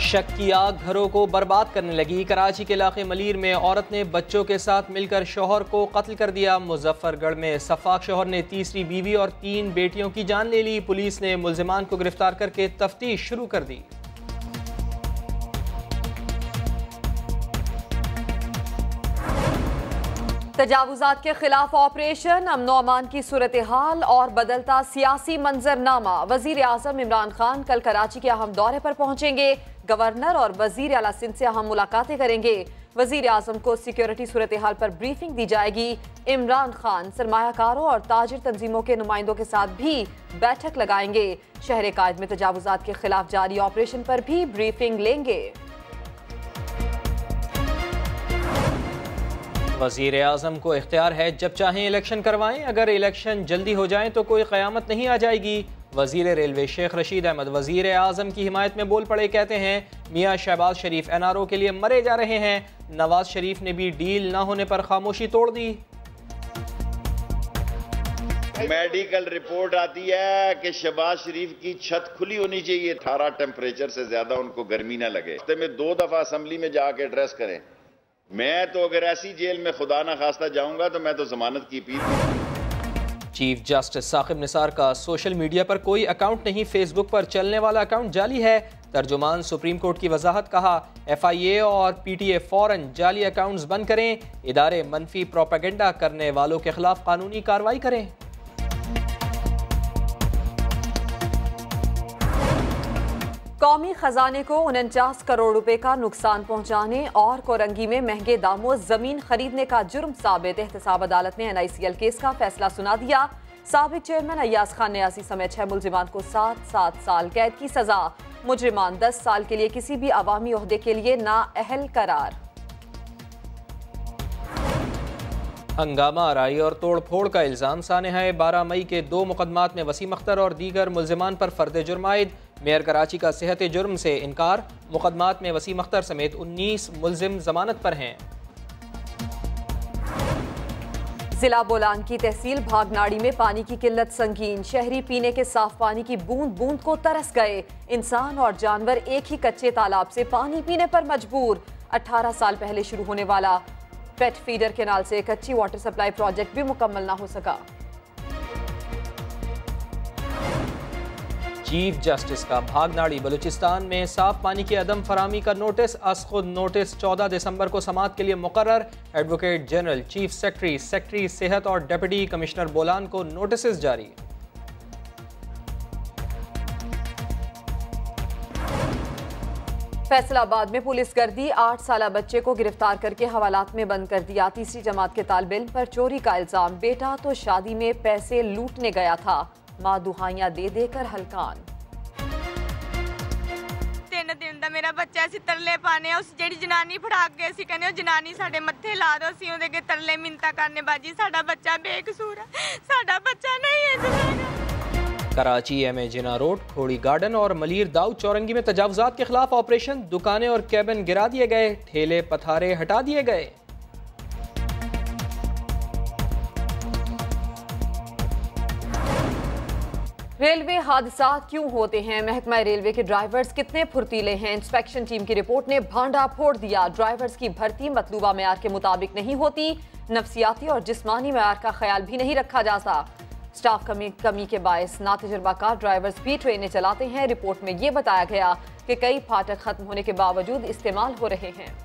शक की आग घरों को बर्बाद करने लगी। कराची के इलाके मलीर में औरत ने बच्चों के साथ मिलकर शौहर को कत्ल कर दिया। मुजफ्फरगढ़ में सफाक शौहर ने तीसरी बीवी और 3 बेटियों की जान ले ली। पुलिस ने मुल्जिमान को गिरफ्तार करके तफ्तीश शुरू कर दी। तजावुजात के खिलाफ ऑपरेशन, अमन व अमान की सूरत हाल और बदलता सियासी मंजरनामा। वजीर आजम इमरान खान कल कराची के अहम दौरे पर पहुंचेंगे। गवर्नर और वजीर आला सिंध से अहम मुलाकातें करेंगे। वजीर आजम को सिक्योरिटी सूरत हाल पर ब्रीफिंग दी जाएगी। इमरान खान सरमायाकारों और ताजिर तंजीमों के नुमाइंदों के साथ भी बैठक लगाएंगे। शहर कायद में तजावुजात के खिलाफ जारी ऑपरेशन पर भी ब्रीफिंग लेंगे। वज़ीर आज़म को इख्तियार है जब चाहें इलेक्शन करवाएं। अगर इलेक्शन जल्दी हो जाएं तो कोई क़यामत नहीं आ जाएगी। वज़ीर रेलवे शेख रशीद अहमद वज़ीर आज़म की हिमायत में बोल पड़े। कहते हैं मियाँ शहबाज शरीफ NRO के लिए मरे जा रहे हैं। नवाज शरीफ ने भी डील ना होने पर खामोशी तोड़ दी। मेडिकल रिपोर्ट आती है कि शहबाज शरीफ की छत खुली होनी चाहिए, 18 टेम्परेचर से ज्यादा उनको गर्मी ना लगे। हफ्ते में 2 दफा असेंबली में जाके एड्रेस करें। मैं तो अगर ऐसी जेल में खुदा ना खास्ता जाऊंगा तो मैं तो जमानत की अपील। चीफ जस्टिस साकिब निसार का सोशल मीडिया पर कोई अकाउंट नहीं, फेसबुक पर चलने वाला अकाउंट जाली है। तर्जुमान सुप्रीम कोर्ट की वजाहत, कहा FIA और PTA फौरन जाली अकाउंट्स बंद करें। इदारे मनफी प्रोपेगेंडा करने वालों के खिलाफ कानूनी कार्रवाई करें। कौमी खजाने को 49 करोड़ रुपए का नुकसान पहुंचाने और कोरंगी में महंगे दामों जमीन खरीदने का जुर्म साबित। एहतसाब अदालत ने NICL केस का फैसला सुना दिया। साबिक चेयरमैन अय्याज खान न्यासी समेत 6 मुल्जिमान को 7 साल कैद की सजा। मुजरिमान 10 साल के लिए किसी भी अवामी ओहदे के लिए नाअहल करार। हंगामा आराई और तोड़ फोड़ का इल्जाम साने है। 12 मई के 2 मुकदमात में वसीम अख्तर और दीगर मुल्जिमान पर फर्द जुर्म आयद। मेयर कराची का सेहत जुर्म से इनकार। मुकदमात में वसीम अख्तर समेत 19 मुल्जिम जमानत पर हैं। जिला बोलान की तहसील भागनाड़ी में पानी की किल्लत संगीन। शहरी पीने के साफ पानी की बूंद बूंद को तरस गए। इंसान और जानवर एक ही कच्चे तालाब से पानी पीने पर मजबूर। 18 साल पहले शुरू होने वाला पेट फीडर केनाल से कच्ची वाटर सप्लाई प्रोजेक्ट भी मुकम्मल ना हो सका। चीफ जस्टिस का भागनाड़ी बलूचिस्तान में साफ पानी की अदम फरामी का नोटिस। खुद नोटिस 14 दिसंबर को समाअत के लिए मुकर्रर। Advocate general, chief secretary, secretary सेहत और डिप्टी कमिश्नर बोलान को नोटिस जारी। फैसलाबाद में पुलिस गर्दी, 8 साला बच्चे को गिरफ्तार करके हवालात में बंद कर दिया। तीसरी जमात के तालिब इल्म पर चोरी का इल्जाम। बेटा तो शादी में पैसे लूटने गया था, मां दुहाइयां दे देकर हलकान। 3 दिन ਦਾ ਮੇਰਾ ਬੱਚਾ ਸੀ, ਤਰਲੇ ਪਾਣੇ ਉਸ ਜਿਹੜੀ ਜਨਾਨੀ ਫੜਾ ਕੇ ਸੀ, ਕਹਿੰਦੇ ਉਹ ਜਨਾਨੀ ਸਾਡੇ ਮੱਥੇ ਲਾ ਦੋ, ਸੀ ਉਹਦੇ ਕੇ ਤਰਲੇ ਮਿੰਤਾ ਕਰਨੇ ਬਾਜੀ। ਸਾਡਾ ਬੱਚਾ ਬੇਕਸੂਰ ਹੈ, ਸਾਡਾ ਬੱਚਾ नहीं है जनाना। Karachi MA Jinnah road, Khori garden और मलीर दाऊद चौरंगी में तजावुजात के खिलाफ ऑपरेशन। दुकानें और कैबिन गिरा दिए गए, ठेले पथारे हटा दिए गए। रेलवे हादसा क्यों होते हैं? महकमा रेलवे के ड्राइवर्स कितने फुर्तीले हैं? इंस्पेक्शन टीम की रिपोर्ट ने भांडा फोड़ दिया। ड्राइवर्स की भर्ती मतलूबा मेयार के मुताबिक नहीं होती। नफ्सियाती और जिस्मानी मेयार का ख्याल भी नहीं रखा जाता। स्टाफ कमी के बायस नातजुर्बाकार ड्राइवर्स भी ट्रेनें चलाते हैं। रिपोर्ट में ये बताया गया कि कई फाटक खत्म होने के बावजूद इस्तेमाल हो रहे हैं।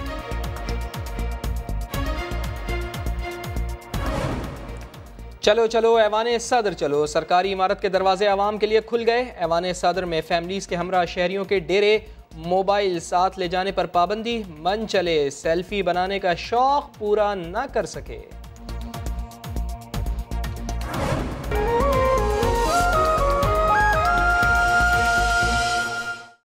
चलो चलो ऐवाने सदर चलो, सरकारी इमारत के दरवाजे आवाम के लिए खुल गए। ऐवाने सदर में फैमिलीज के हमरा शहरियों के डेरे। मोबाइल साथ ले जाने पर पाबंदी। मन चले सेल्फी बनाने का शौक पूरा न कर सके।